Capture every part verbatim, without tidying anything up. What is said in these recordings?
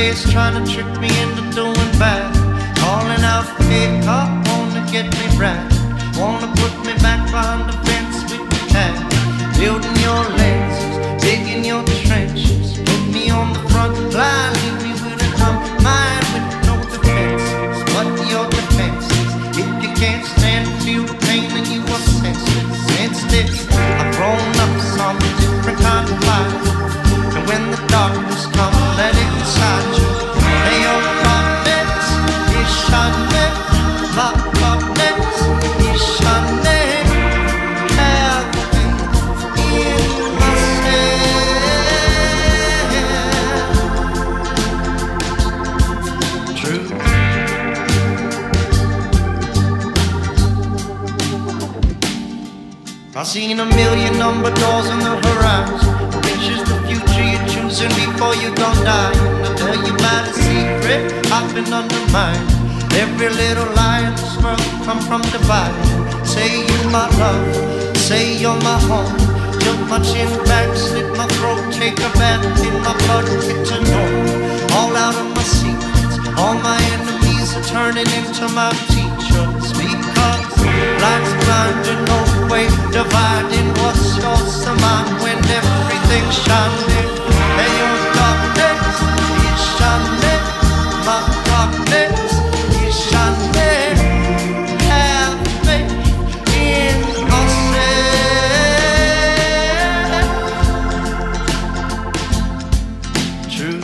face, trying to trick me into doing bad. Calling out fake cop, wanna get me right. Wanna put me back behind the fence with the tag. Building your lenses, digging your trenches. Put me on the front line, leave me with a dumb mind with no defenses. What your defenses? If you can't stand to feel the pain, then you are senseless. Instead, I've grown up some different kind of life. And when the darkness comes, let it inside you. Lay on my beds, it's shining. My darkness is shining. Have faith in myself. True. I've seen a million number doors on the horizon. Which is the future you're choosing before you gon' die? And I tell you about a secret I've been undermined. Every little lie in this world come from divide. Say you my love, say you're my home. Tilt my chin back, slit my throat, take a bath in my blood, get to know all out of my secrets. All my enemies are turning into my teachers. Because life's blinding, no way dividing what's yours to mine when everything's shining. And your darkness is shining. My darkness is shining. Have faith in ourselves. True.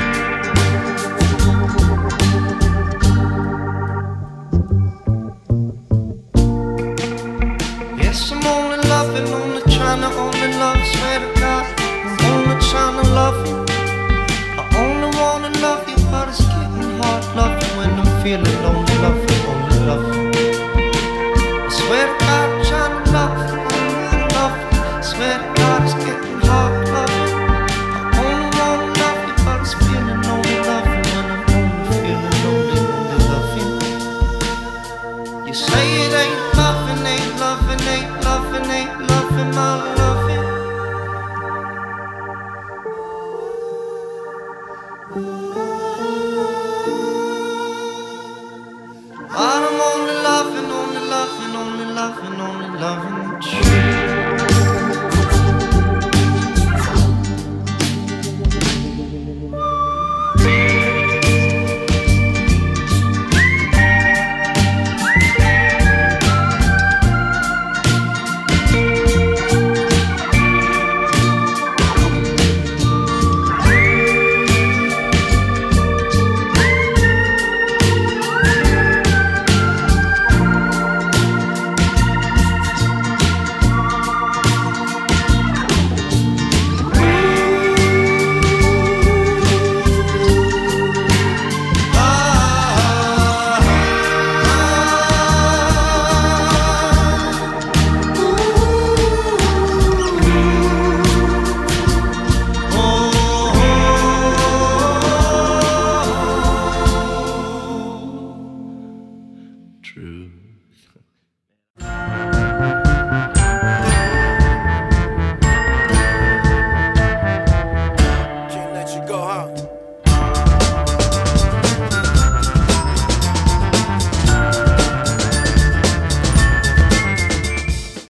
Yes, I'm only loving, only trying to only love, swear to God, I'm only trying to love you. I only wanna love you, but it's getting hard loving when I'm feeling lonely, love you, only love you. I swear to God, I'm trying to love you, only love you. I swear to God, it's getting hard loving. I only wanna love you, but it's feeling lonely, love you when I'm only feeling lonely, only love you. You say it ain't loving, ain't loving, ain't loving, ain't loving my loving. But I'm only loving, only loving, only loving, only loving.